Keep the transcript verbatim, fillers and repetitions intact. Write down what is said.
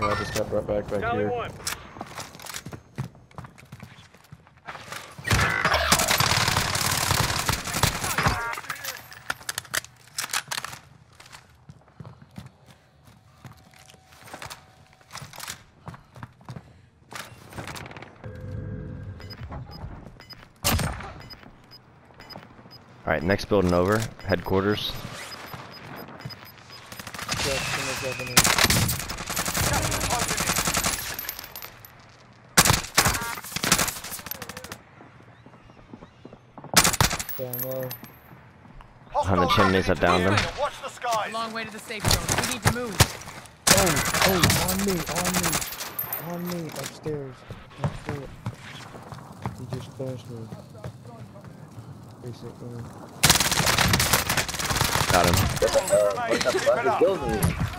Yeah, I just got brought back back Tally here. one. Alright, next building over. Headquarters. On the chimneys, I downed them. Watch the skies. A long way to the safe zone. We need to move. Oh, oh, on me, on me, on me, upstairs. Upstairs. He just flashed me. Basically. Got him. Keep it up.